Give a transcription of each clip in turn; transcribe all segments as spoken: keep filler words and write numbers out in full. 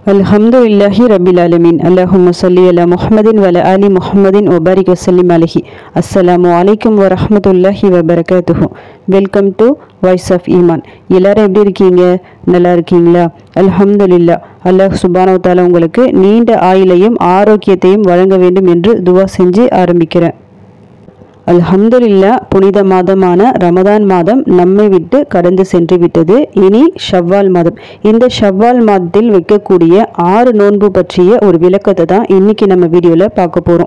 அல்ஹம்துலில்லாஹி ரபில் ஆலமீன். அல்லாஹும்ம ஸல்லி அலா முஹம்மதின் வ அலா ஆலி முஹம்மதின் வ பாரிக் வஸல்லிம் அலைஹி. அஸ்ஸலாமு அலைக்கும் வ ரஹ்மத்துல்லாஹி வ பரகாத்துஹு. Welcome to voice of Iman. எல்லாரும் எப்படி இருக்கீங்க? நல்லா இருக்கீங்களா? அல்ஹம்துலில்லாஹ். அல்லாஹ் சுப்ஹானஹு வ தஆலா உங்களுக்கு நீண்ட ஆயுளையும் ஆரோக்கியத்தையும் வழங்க வேண்டும் என்று துவா செஞ்சு ஆரம்பிக்கிறேன். அல்ஹம்துலில்லாஹ். புனித மாதமான ரமதான் மாதம் நம்மை விட்டு கடந்து சென்று விட்டது. இனி ஷவ்வால் மாதம். இந்த ஷவ்வால் மாதத்தில் வைக்கக்கூடிய ஆறு நோன்பு பற்றிய ஒரு விளக்கத்தை தான் இன்னைக்கு நம்ம வீடியோவில் பார்க்க போகிறோம்.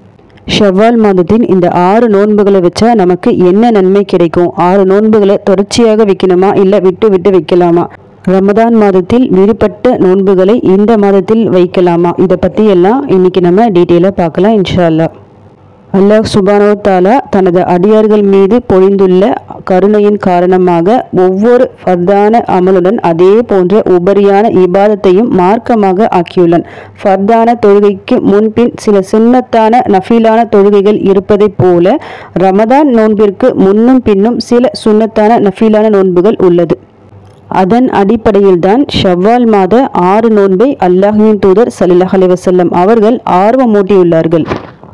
ஷவ்வால் மாதத்தின் இந்த ஆறு நோன்புகளை வச்சா நமக்கு என்ன நன்மை கிடைக்கும்? ஆறு நோன்புகளை தொடர்ச்சியாக வைக்கணுமா இல்லை விட்டு விட்டு வைக்கலாமா? ரமதான் மாதத்தில் விடுபட்ட நோன்புகளை இந்த மாதத்தில் வைக்கலாமா? இதை பற்றி எல்லாம் இன்னைக்கு நம்ம டீட்டெயிலாக பார்க்கலாம் இன்ஷா அல்லாஹ். அல்லாஹ் சுப்ஹானஹு வ தஆலா தனது அடியார்கள் மீது பொழிந்துள்ள கருணையின் காரணமாக ஒவ்வொரு ஃபர்தான அமலுடன் அதே போன்ற உபரியான இபாதத்தையும் மார்க்கமாக ஆக்கியுள்ளான். ஃபர்தான தொழுகைக்கு முன்பின் சில சுன்னத்தான நஃபிலான தொழுகைகள் இருப்பதைப் போல ரமதான் நோன்பிற்கு முன்னும் பின்னும் சில சுன்னத்தான நஃபிலான நோன்புகள் உள்ளது. அதன் அடிப்படையில்தான் ஷவ்வால் மாத ஆறு நோன்பை அல்லாஹ்வின் தூதர் ஸல்லல்லாஹு அலைஹி வஸல்லம் அவர்கள் ஆர்வமூட்டியுள்ளார்கள்.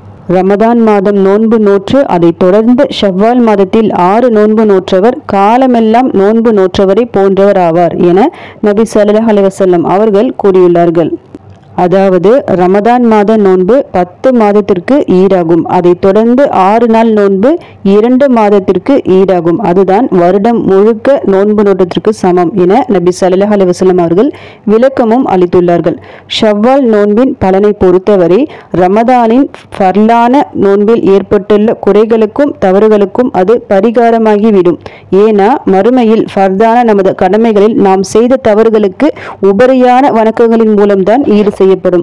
ரமதான் மாதம் நோன்பு நோற்று அதை தொடர்ந்து ஷவ்வால் மாதத்தில் ஆறு நோன்பு நோற்றவர் காலமெல்லாம் நோன்பு நோற்றவரை போன்றவர் ஆவார் என நபி ஸல்லல்லாஹு அலைஹி வஸல்லம் அவர்கள் கூறியுள்ளார்கள். அதாவது ரமதான் மாத நோன்பு பத்து மாதத்திற்கு ஈடாகும். அதை தொடர்ந்து ஆறு நாள் நோன்பு இரண்டு மாதத்திற்கு ஈடாகும். அதுதான் வருடம் முழுக்க நோன்பு நோட்டத்திற்கு சமம் என நபி ஸல்லல்லாஹு அலைஹி வஸல்லம் அவர்கள் விளக்கமும் அளித்துள்ளார்கள். ஷவ்வால் நோன்பின் பலனை பொறுத்தவரை ரமதானின் ஃபர்லான நோன்பில் ஏற்பட்டுள்ள குறைகளுக்கும் தவறுகளுக்கும் அது பரிகாரமாகிவிடும். ஏனா மறுமையில் ஃபர்தான நமது கடமைகளில் நாம் செய்த தவறுகளுக்கு உபரியான வணக்கங்களின் மூலம்தான் ஈடு செய்யப்படும்.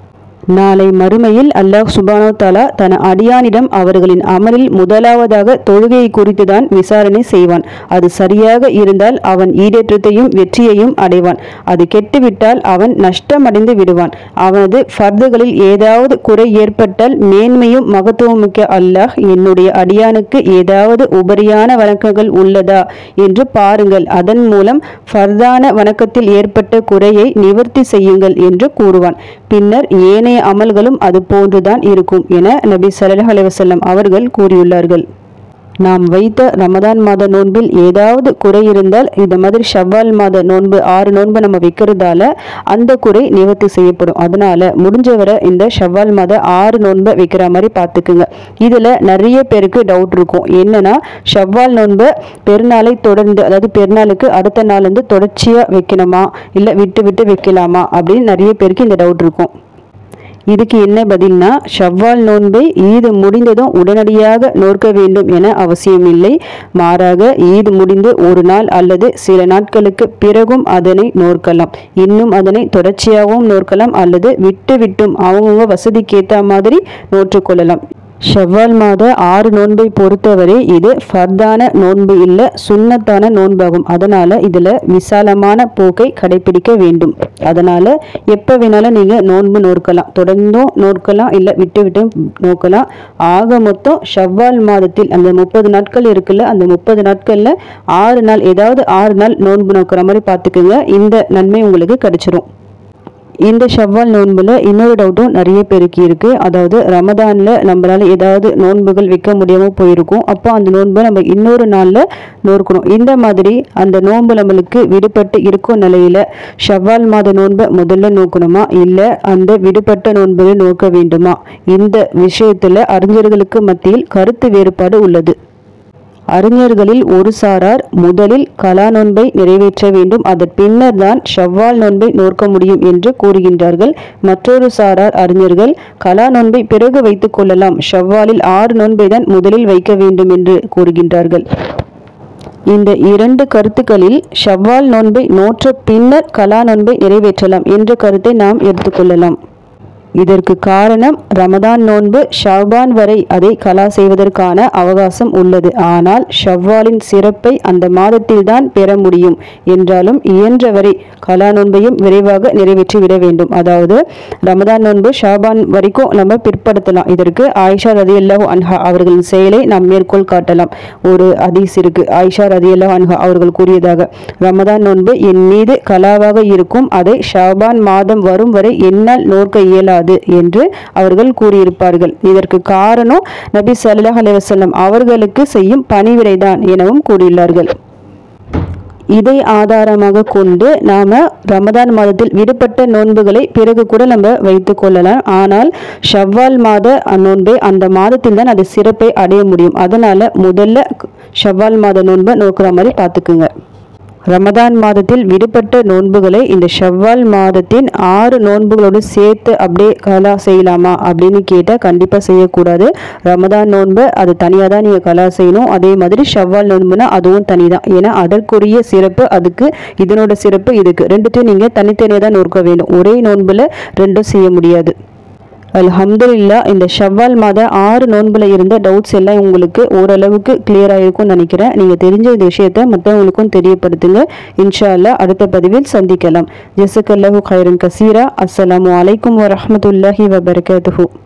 நாளை மறுமையில் அல்லாஹ் சுப்ஹானஹு வ தஆலா தன் அடியானிடம் அவர்களின் அமலில் முதலாவதாக தொழுகையை குறித்துதான் விசாரணை செய்வான். அது சரியாக இருந்தால் அவன் ஈடேற்றத்தையும் வெற்றியையும் அடைவான். அது கெட்டுவிட்டால் அவன் நஷ்டமடைந்து விடுவான். அவனது ஃபர்துகளில் ஏதாவது குறை ஏற்பட்டால் மேன்மையும் மகத்துவமிக்க அல்லாஹ் என்னுடைய அடியானுக்கு ஏதாவது உபரியான வணக்கங்கள் உள்ளதா என்று பாருங்கள், அதன் மூலம் ஃபர்தான வணக்கத்தில் ஏற்பட்ட குறையை நிவர்த்தி செய்யுங்கள் என்று கூறுவான். பின்னர் ஏனைய அமல்களும் அது போன்றுதான் இருக்கும் என நபி ஸல்லல்லாஹு அலைஹி வஸல்லம் அவர்கள் கூறியுள்ளார்கள். நாம் வைத்த ரமதான் மாத நோன்பில் ஏதாவது குறை இருந்தால் இந்த மாதிரி ஷவ்வால் மாத நோன்பு ஆறு நோன்பு நம்ம வைக்கிறதால அந்த குறை நிவர்த்தி செய்யப்படும். அதனால முடிஞ்சவரை இந்த ஷவ்வால் மாத ஆறு நோன்பை வைக்கிற மாதிரி பார்த்துக்குங்க. இதில் நிறைய பேருக்கு டவுட் இருக்கும். என்னன்னா ஷவ்வால் நோன்பை பெருநாளை தொடர்ந்து, அதாவது பெருநாளுக்கு அடுத்த நாள் வந்து தொடர்ச்சியாக வைக்கணுமா இல்லை விட்டு விட்டு வைக்கலாமா அப்படின்னு நிறைய பேருக்கு இந்த டவுட் இருக்கும். இதுக்கு என்ன பதில்னா, ஷவ்வால் நோன்பை ஈது முடிந்ததும் உடனடியாக நோக்க வேண்டும் என அவசியம் இல்லை. மாறாக ஈது முடிந்து ஒரு நாள் அல்லது சில நாட்களுக்கு பிறகும் அதனை நோக்கலாம். இன்னும் அதனை தொடர்ச்சியாகவும் நோக்கலாம் அல்லது விட்டு விட்டும் அவங்கவுங்க வசதிக்கேற்ற மாதிரி நோற்றுக்கொள்ளலாம். ஷவ்வால் மாத ஆறு நோன்பை பொறுத்தவரை இது ஃபர்தான நோன்பு இல்லை, சுன்னத்தான நோன்பாகும். அதனால இதுல விசாலமான போக்கை கடைபிடிக்க வேண்டும். அதனால எப்ப வேணாலும் நீங்க நோன்பு நோக்கலாம், தொடர்ந்தும் நோக்கலாம் இல்லை விட்டு விட்டு நோக்கலாம். ஆக மொத்தம் ஷவ்வால் மாதத்தில் அந்த முப்பது நாட்கள் இருக்குல்ல, அந்த முப்பது நாட்கள்ல ஆறு நாள் ஏதாவது ஆறு நாள் நோன்பு நோக்கிற மாதிரி பார்த்துக்குங்க. இந்த நன்மை உங்களுக்கு கிடைச்சிரும். இந்த ஷவ்வால் நோன்புல இன்னொரு டவுட்டும் நிறைய பேருக்கு இருக்கு. அதாவது ரமதான்ல நம்மளால ஏதாவது நோன்புகள் வைக்க முடியாம போயிருக்கும். அப்போ அந்த நோன்பை நம்ம இன்னொரு நாள்ல நோக்கணும். இந்த மாதிரி அந்த நோன்பு நம்மளுக்கு விடுபட்டு இருக்கும் நிலையில ஷவ்வால் மாத நோன்பை முதல்ல நோக்கணுமா இல்லை அந்த விடுபட்ட நோன்புகளை நோக்க வேண்டுமா? இந்த விஷயத்துல அறிஞர்களுக்கு மத்தியில் கருத்து வேறுபாடு உள்ளது. அறிஞர்களில் ஒரு சாரார் முதலில் கலா நோன்பை நிறைவேற்ற வேண்டும், அதன் பின்னர் தான் ஷவ்வால் நோன்பை நோக்க முடியும் என்று கூறுகின்றார்கள். மற்றொரு சாரார் அறிஞர்கள் கலா நோன்பை பிறகு வைத்துக் கொள்ளலாம், ஷவ்வாலில் ஆறு நோன்பை தான் முதலில் வைக்க வேண்டும் என்று கூறுகின்றார்கள். இந்த இரண்டு கருத்துக்களில் ஷவ்வால் நோன்பை நோற்ற பின்னர் கலா நோன்பை நிறைவேற்றலாம் என்ற கருத்தை நாம் எடுத்துக்கொள்ளலாம். இதற்கு காரணம் ரமதான் நோன்பு ஷவ்பான் வரை அதை கலா செய்வதற்கான அவகாசம் உள்ளது. ஆனால் ஷவ்வாலின் சிறப்பை அந்த மாதத்தில் தான் பெற முடியும் என்றாலும் இயன்றவரை கலா நோன்பையும் விரைவாக நிறைவேற்றி விட வேண்டும். அதாவது ரமதான் நோன்பு ஷாபான் வரைக்கும் நம்ம பிற்படுத்தலாம். இதற்கு ஆயிஷா ரதியல்லாஹு அன்ஹா அவர்களின் செயலை நாம் மேற்கோள் காட்டலாம். ஒரு ஹதீஸ் இருக்கு. ஆயிஷா ரதியல்லாஹு அன்ஹா அவர்கள் கூறியதாக, ரமதான் நோன்பு என் மீது கலாவாக இருக்கும், அதை ஷாபான் மாதம் வரும் வரை என்னால் நோக்க இயலாது என்று அவர்கள் கூறியிருப்பார்கள். இதற்கு காரணம் நபி ஸல்லல்லாஹு அலைஹி வஸல்லம் அவர்களுக்கு செய்யும் பணிவிடைதான் எனவும் கூறியுள்ளார்கள். இதை ஆதாரமாக கொண்டு நாம ரமதான் மாதத்தில் விடுபட்ட நோன்புகளை பிறகு கூட நம்ம வைத்துக் கொள்ளலாம். ஆனால் ஷவ்வால் மாத நோன்பை அந்த மாதத்தில் தான் அது சிறப்பை அடைய முடியும். அதனால முதல்ல ஷவ்வால் மாத நோன்பை நோக்குற மாதிரி பார்த்துக்குங்க. ரமதான் மாதத்தில் விடுபட்ட நோன்புகளை இந்த ஷவ்வால் மாதத்தின் ஆறு நோன்புகளோடு சேர்த்து அப்படியே கலா செய்யலாமா அப்படின்னு கேட்டால் கண்டிப்பாக செய்யக்கூடாது. ரமதான் நோன்பு அது தனியாக தான் நீங்கள் கலா செய்யணும். அதே மாதிரி ஷவ்வால் நோன்புனா அதுவும் தனி தான். ஏன்னா அதற்குரிய சிறப்பு அதுக்கு, இதனோட சிறப்பு இதுக்கு, ரெண்டுத்தையும் நீங்கள் தனித்தனியாக தான் நோக்க வேண்டும். ஒரே நோன்புல ரெண்டும் செய்ய முடியாது. அல்ஹம்துலில்லாஹ், இந்த ஷவ்வால் மாத ஆறு நோன்புல இருந்த டவுட்ஸ் எல்லாம் உங்களுக்கு ஓரளவுக்கு கிளியர் ஆகிருக்கும்னு நினைக்கிறேன். நீங்கள் தெரிஞ்ச இந்த விஷயத்தை மற்றவங்களுக்கும் தெரியப்படுத்துங்க. இன்ஷா அல்லாஹ் அடுத்த பதிவில் சந்திக்கலாம். ஜஸக்கல்லாஹு கைரன் கசீரா. அஸ்ஸலாமு அலைக்கும் வரஹ்மத்துல்லாஹி வபரகாத்துஹு.